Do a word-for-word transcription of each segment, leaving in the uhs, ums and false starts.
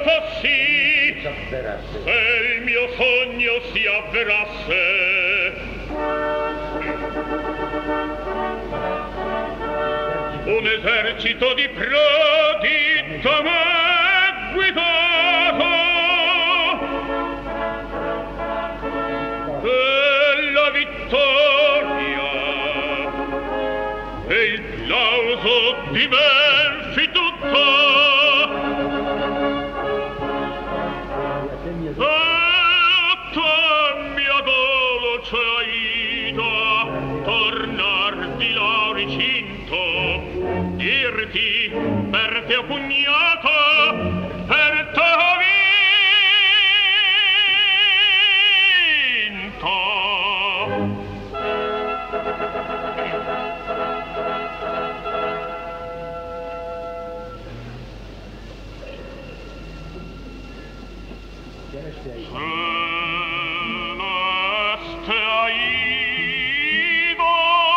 così, se il mio sogno si avverasse. Un esercito di prodi da me guidato, e la vittoria e il plauso di Melfi tutto. Dirti per te ho pugnato, per te ho vinto. Celeste Aido,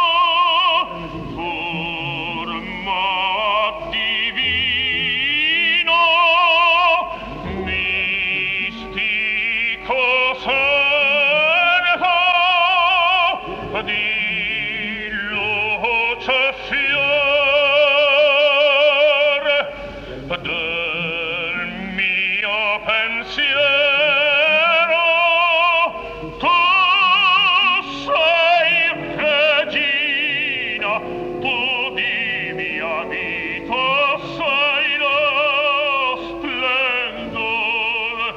di luce fiore del mio pensiero, tu sei regina, tu di mia vita sei lo splendore.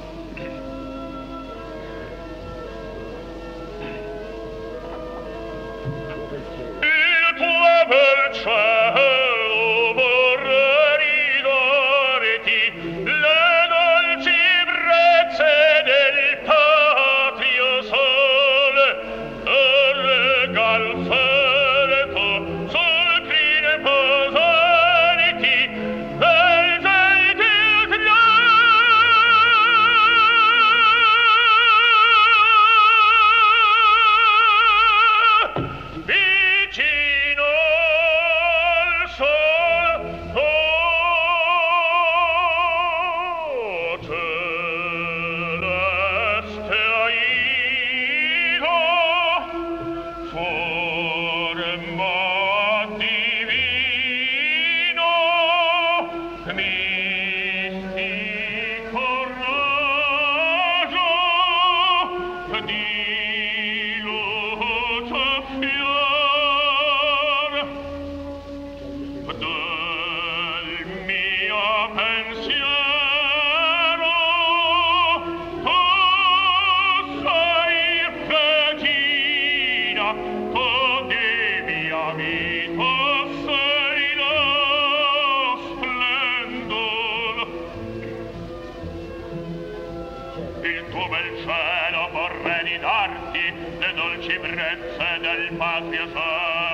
Bel cielo vorrei ridarti le dolci brezze del patrio sole, e regal fereto sul crine posarti del gentil trionfo vicino il tuo bel cielo vorrei di darti le dolci brezze del patrio sole.